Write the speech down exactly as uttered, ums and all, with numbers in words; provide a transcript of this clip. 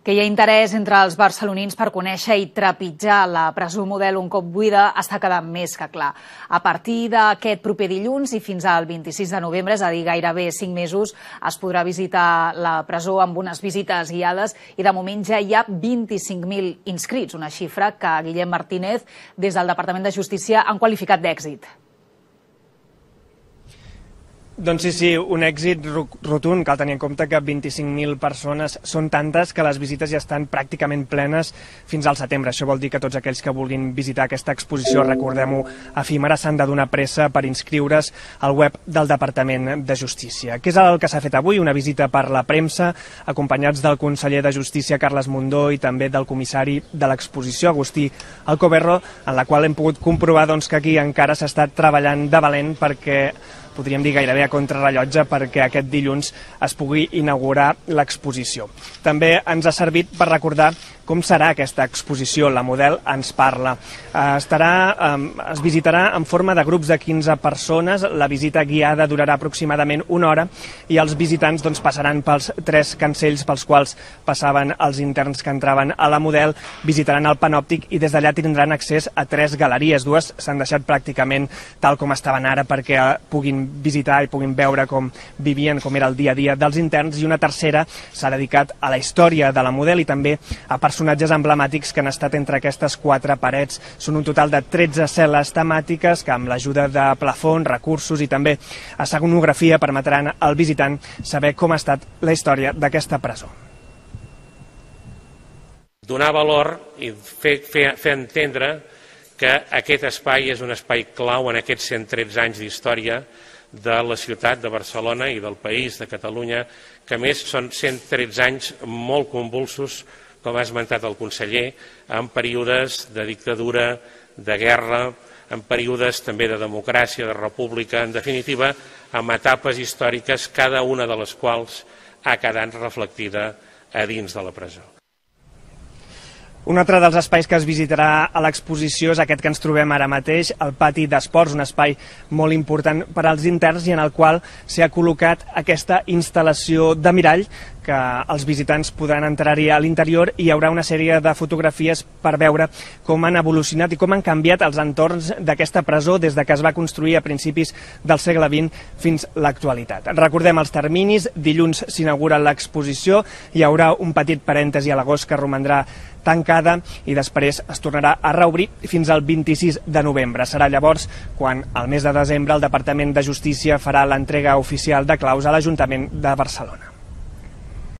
Que hi ha interès entre els barcelonins per conèixer i trepitjar la presó model un cop buida està quedant més que clar. A partir d'aquest proper dilluns i fins al vint-i-sis de novembre, és a dir, gairebé cinc mesos, es podrà visitar la presó amb unes visites guiades i de moment ja hi ha vint-i-cinc mil inscrits, una xifra que Guillem Martínez des del Departament de Justícia han qualificat d'èxit. Doncs sí, sí, un èxit rotund. Cal tenir en compte que vint-i-cinc mil persones són tantes que les visites ja estan pràcticament plenes fins al setembre. Això vol dir que tots aquells que vulguin visitar aquesta exposició, recordem-ho, efímera, s'han de donar pressa per inscriure's al web del Departament de Justícia. Què és el que s'ha fet avui? Una visita per la premsa, acompanyats del conseller de Justícia, Carles Mundó, i també del comissari de l'exposició, Agustí Alcoberro, en la qual hem pogut comprovar doncs, que aquí encara s'ha estat treballant de valent perquè podríem dir gairebé a contrarrellotge perquè aquest dilluns es pugui inaugurar l'exposició. També ens ha servit per recordar com serà aquesta exposició. La Model ens parla. Estarà, es visitarà en forma de grups de quinze persones, la visita guiada durarà aproximadament una hora i els visitants doncs, passaran pels tres cancells pels quals passaven els interns que entraven a la Model, visitaran el panòptic i des d'allà tindran accés a tres galeries. Dues s'han deixat pràcticament tal com estaven ara perquè puguin visitar i puguin veure com vivien, com era el dia a dia dels interns, i una tercera s'ha dedicat a la història de la Model i també a personatges emblemàtics que han estat entre aquestes quatre parets. Són un total de tretze cel·les temàtiques que amb l'ajuda de plafons, recursos i també escenografia permetran al visitant saber com ha estat la història d'aquesta presó. Donar valor i fer, fer, fer entendre que aquest espai és un espai clau en aquests cent tretze anys d'història de la ciutat de Barcelona i del país, de Catalunya, que a més són cent tretze anys molt convulsos, com ha esmentat el conseller, en períodes de dictadura, de guerra, en períodes també de democràcia, de república, en definitiva, amb etapes històriques, cada una de les quals ha quedat reflectida a dins de la presó. Un altre dels espais que es visitarà a l'exposició és aquest que ens trobem ara mateix, el pati d'esports, un espai molt important per als interns i en el qual s'ha col·locat aquesta instal·lació de mirall que els visitants podran entrar-hi a l'interior i hi haurà una sèrie de fotografies per veure com han evolucionat i com han canviat els entorns d'aquesta presó des de que es va construir a principis del segle vint fins a l'actualitat. Recordem els terminis, dilluns s'inaugura l'exposició, hi haurà un petit parèntesi a l'agost que romandrà tancada i després es tornarà a reobrir fins al vint-i-sis de novembre. Serà llavors quan, al mes de desembre, el Departament de Justícia farà l'entrega oficial de claus a l'Ajuntament de Barcelona.